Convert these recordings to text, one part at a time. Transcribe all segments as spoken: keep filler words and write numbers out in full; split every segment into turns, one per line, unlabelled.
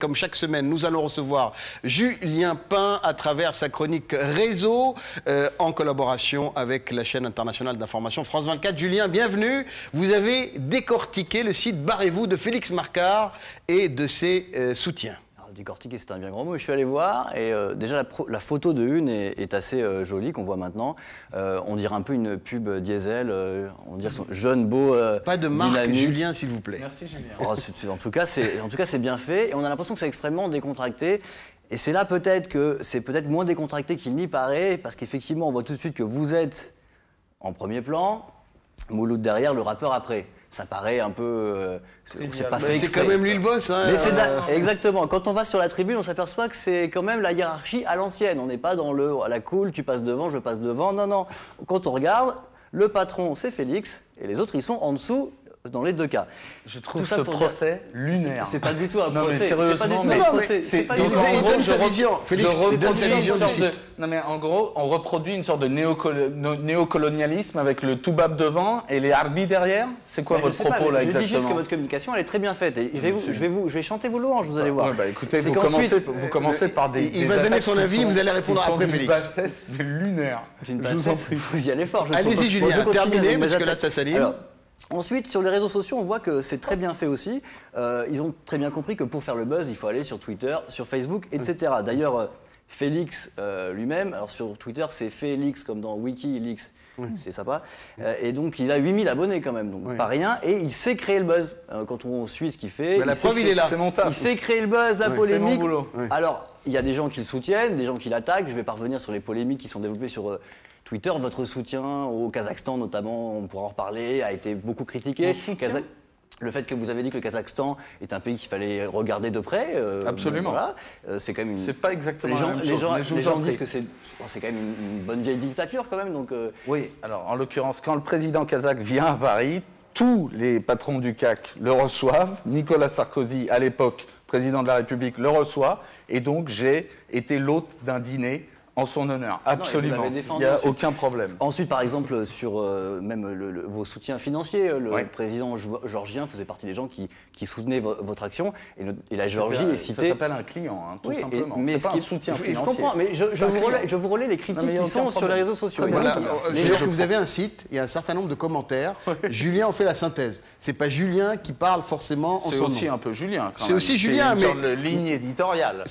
comme chaque semaine, nous allons recevoir Julien Pain à travers sa chronique Réseau, euh, en collaboration avec la chaîne internationale d'information France vingt-quatre. Julien, bienvenue. Vous avez décortiqué le site Barrez-vous de Félix Marcard et de ses euh, soutiens.
Décortiquer, c'est un bien grand mot. Je suis allé voir et euh, déjà la, pro, la photo de une est, est assez euh, jolie qu'on voit maintenant. Euh, on dirait un peu une pub diesel. Euh, on dirait son jeune beau. Euh,
Pas de marque,
dynamique.
Julien, s'il vous plaît.
Merci Julien.
Oh, c est, c est, en tout cas, c'est en tout cas c'est bien fait et on a l'impression que c'est extrêmement décontracté. Et c'est là peut-être que c'est peut-être moins décontracté qu'il n'y paraît parce qu'effectivement on voit tout de suite que vous êtes en premier plan, Mouloud derrière, le rappeur après. Ça paraît un peu... Euh, c'est pas fait exprès.
C'est quand même lui le boss. Hein,
Mais c'est
euh...
exactement. Quand on va sur la tribune, on s'aperçoit que c'est quand même la hiérarchie à l'ancienne. On n'est pas dans le à la cool, tu passes devant, je passe devant. Non, non. Quand on regarde, le patron, c'est Félix, et les autres, ils sont en dessous. Dans les deux cas.
Je trouve ce procès lunaire.
C'est pas du tout un
non,
procès. C'est pas du tout
mais,
un procès.
C'est pas du tout. Il donne sa vision. Félix, il donne sa vision du site.
Non mais en gros, on reproduit une sorte de néocolonialisme avec le toubab devant et les harbis derrière. C'est quoi votre propos là exactement?
Je dis juste que votre communication elle est très bien faite. Et je vais vous, je vais vous, je vais chanter vos louanges. Vous allez voir.
Bah écoutez, vous commencez, vous commencez par des.
Il va donner son avis. Vous allez répondre après Félix.
Une bassesse lunaire.
Je vous en prie. Vous y allez fort.
Allez-y Julien, terminez parce que là ça s'aligne.
Ensuite, sur les réseaux sociaux, on voit que c'est très bien fait aussi. Euh, ils ont très bien compris que pour faire le buzz, il faut aller sur Twitter, sur Facebook, et cetera. D'ailleurs, euh, Félix euh, lui-même, alors sur Twitter, c'est Félix comme dans Wikileaks, oui. C'est sympa. Euh, et donc, il a huit mille abonnés quand même, donc oui. Pas rien. Et il sait créer le buzz. Euh, quand on suit ce qu'il fait,
mais la preuve, il est là.
Il sait créer le buzz, la oui, polémique.
Oui.
Alors, il y a des gens qui le soutiennent, des gens qui l'attaquent. Je vais pas revenir sur les polémiques qui sont développées sur euh, Twitter. Votre soutien au Kazakhstan, notamment, on pourra en reparler, a été beaucoup critiqué. Kaza... Le fait que vous avez dit que le Kazakhstan est un pays qu'il fallait regarder de près. Euh,
Absolument.
Voilà, euh, c'est quand même une...
C'est pas exactement
les gens,
la même
les
chose.
gens,
les
gens disent que c'est quand même une, une bonne vieille dictature quand même. Donc, euh...
Oui, alors en l'occurrence, quand le président kazakh vient à Paris, tous les patrons du C A C le reçoivent. Nicolas Sarkozy, à l'époque président de la République, le reçoit. Et donc j'ai été l'hôte d'un dîner en son honneur, absolument.
Non,
il n'y a ensuite. aucun problème.
Ensuite, par exemple, sur euh, même le, le, vos soutiens financiers, le
ouais.
président georgien faisait partie des gens qui, qui soutenaient vo votre action. Et, le, et la Géorgie est citée...
Ça s'appelle un client, hein, tout
oui,
simplement.
Mais
c'est pas
qui...
un soutien
je,
financier.
Je comprends, mais je, je, vous, relais, je vous relais les critiques non, qui sont sur les réseaux sociaux.
Voilà. Les gens que vous avez un site, il y a un certain nombre de commentaires. Julien en fait la synthèse. C'est pas Julien qui parle forcément en son nom.
C'est aussi un peu Julien.
C'est aussi Julien,
mais... C'est une sorte de ligne éditoriale.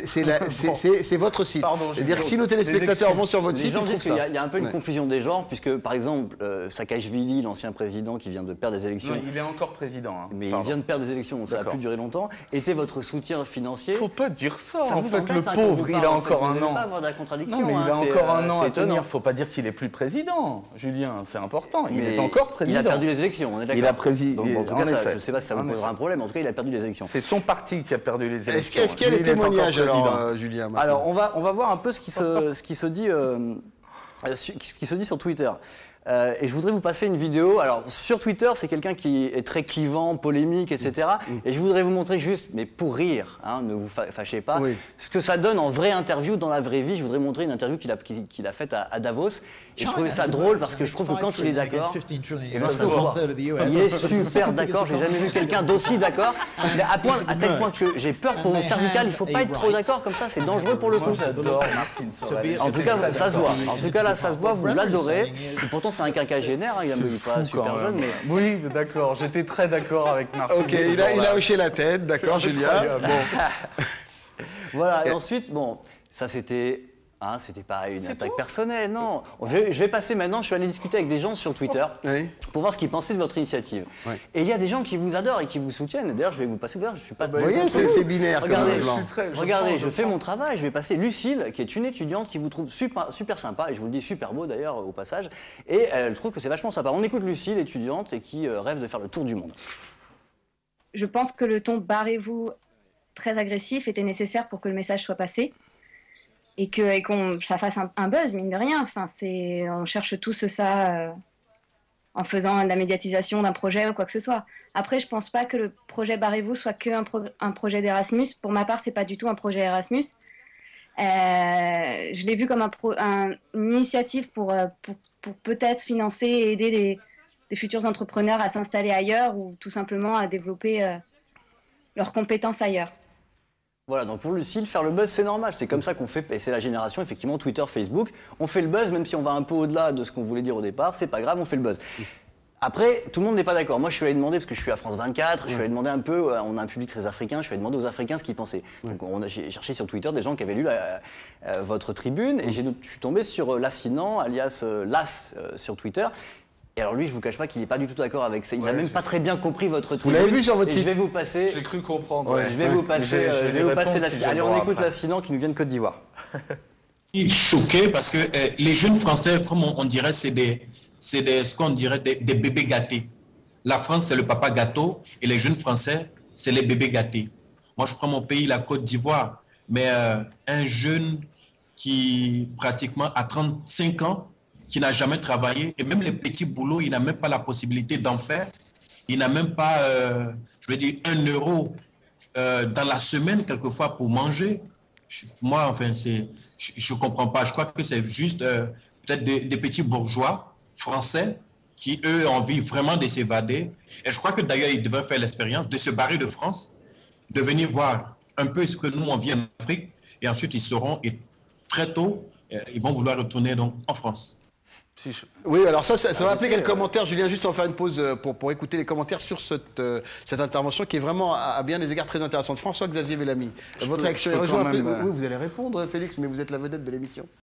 C'est votre site. C'est-à-dire si nos téléspectateurs vont sur votre
les
site,
gens
ils
disent qu'il y, y a un peu une
ouais.
confusion des genres, puisque par exemple, euh, Saakashvili, l'ancien président qui vient de perdre des élections.
Non, il est encore président. Hein.
Mais Pardon. il vient de perdre des élections, donc ça a pu durer longtemps. Était votre soutien financier?
Faut pas dire ça.
ça
en fait, le pauvre, il a encore un an.
Vous pas avoir de la contradiction.
Non, mais
hein,
il a encore un an à
étonnant.
tenir. Faut pas dire qu'il est plus président, Julien. C'est important. Il est encore président.
Il a perdu les élections, on est d'accord.
Il a président.
En tout cas, ça, je sais pas si ça vous posera un problème. En tout cas, il a perdu les élections.
C'est son parti qui a perdu les élections.
Est-ce qu'il y a des témoignages, alors, Julien?
Alors, on va on va voir un peu ce qui se ce qui se dit. Ce qui se dit sur Twitter. Euh, et je voudrais vous passer une vidéo. Alors, sur Twitter, c'est quelqu'un qui est très clivant, polémique, et cetera. Mmh. Et je voudrais vous montrer juste, mais pour rire, hein, ne vous fâchez pas, oui. ce que ça donne en vraie interview dans la vraie vie. Je voudrais montrer une interview qu'il a, qu'il a faite à, à Davos. Et je trouvais ça drôle parce que je trouve que quand il est d'accord, eh ben, ça se voit. Il est super d'accord. J'ai jamais vu quelqu'un d'aussi d'accord. À, point, à tel point que j'ai peur pour vos cervicales. Il ne faut pas être trop d'accord comme ça. C'est dangereux pour le coup.
J'adore Martine Sorel.
En tout cas, ça se voit. En tout cas, là, ça se voit. Vous l'adorez. Pourtant, c'est un quinquagénaire, hein, il n'est pas super jeune, mais...
Oui, d'accord, j'étais très d'accord avec Martin.
Ok, il a, il a hoché la tête, d'accord, Julien. Bon.
Voilà, et ensuite, bon, ça c'était... Hein, c'était pas une attaque personnelle, non. Je vais, je vais passer maintenant, je suis allé discuter avec des gens sur Twitter oui. pour voir ce qu'ils pensaient de votre initiative. Oui. Et il y a des gens qui vous adorent et qui vous soutiennent. D'ailleurs, je vais vous passer, vous je suis pas...
Vous voyez, c'est binaire.
Regardez,
comme
je, suis très, je, regardez, je, je fais mon travail, je vais passer Lucille, qui est une étudiante qui vous trouve super, super sympa, et je vous le dis super beau d'ailleurs au passage, et elle trouve que c'est vachement sympa. On écoute Lucille, étudiante, et qui euh, rêve de faire le tour du monde.
Je pense que le ton « barrez-vous » très agressif était nécessaire pour que le message soit passé. Et que et qu'on ça fasse un, un buzz, mine de rien. Enfin, c'est, on cherche tous ça euh, en faisant de la médiatisation d'un projet ou quoi que ce soit. Après, je pense pas que le projet Barrez-vous soit qu'un pro, un projet d'Erasmus. Pour ma part, c'est pas du tout un projet Erasmus. Euh, je l'ai vu comme un pro, un, une initiative pour, pour, pour peut-être financer et aider les, les futurs entrepreneurs à s'installer ailleurs ou tout simplement à développer euh, leurs compétences ailleurs.
Voilà, donc pour Lucille, faire le buzz, c'est normal. C'est comme ça qu'on fait, et c'est la génération, effectivement, Twitter, Facebook. On fait le buzz, même si on va un peu au-delà de ce qu'on voulait dire au départ, c'est pas grave, on fait le buzz. Après, tout le monde n'est pas d'accord. Moi, je suis allé demander, parce que je suis à France vingt-quatre, je suis allé demander un peu, on a un public très africain, je suis allé demander aux Africains ce qu'ils pensaient. Donc on a, j'ai cherché sur Twitter des gens qui avaient lu la, euh, votre tribune, et j'ai, je suis tombé sur euh, Lassinan, alias euh, Las, euh, sur Twitter. Et alors lui, je vous cache pas qu'il n'est pas du tout d'accord avec ça. Il n'a
Ouais,
même
j'ai-
pas très bien compris votre tribune.
l'avez vu sur votre
Et
site?
je vais vous passer...
J'ai cru comprendre.
Ouais, je vais vous passer,
Je vais-
euh,
je vais
je vais
lui
vous passer
répondre
la
si
Lassinan.
je
Allez,
le
on
vois
écoute
après.
Lassinan qui nous vient de Côte d'Ivoire.
Choqué parce que euh, les jeunes Français, comme on, on dirait, c'est des, c'est des, ce qu'on dirait des, des bébés gâtés. La France, c'est le papa gâteau et les jeunes Français, c'est les bébés gâtés. Moi, je prends mon pays, la Côte d'Ivoire, mais euh, un jeune qui pratiquement a trente-cinq ans, qui n'a jamais travaillé, et même les petits boulots, il n'a même pas la possibilité d'en faire. Il n'a même pas, euh, je veux dire, un euro euh, dans la semaine, quelquefois, pour manger. Je- moi, enfin, c'est, je ne comprends pas. Je crois que c'est juste euh, peut-être des, des petits bourgeois français qui, eux, ont envie vraiment de s'évader. Et je crois que d'ailleurs, ils devraient faire l'expérience de se barrer de France, de venir voir un peu ce que nous, on vit en Afrique, et ensuite, ils seront, et très tôt, euh, ils vont vouloir retourner donc, en France.
Si je-
Oui, alors ça, ça, ça m'a
Ah,
appelé
je sais,
quelques
ouais.
commentaires. Julien, juste en faire une pause euh, pour, pour écouter les commentaires sur cette, euh, cette intervention qui est vraiment à, à bien des égards très intéressante. François-Xavier Bellamy, votre
peux-
réaction
je
est
peux
rejoint
quand
un peu.
même, euh,
Oui, vous allez répondre, Félix, mais vous êtes la vedette de l'émission.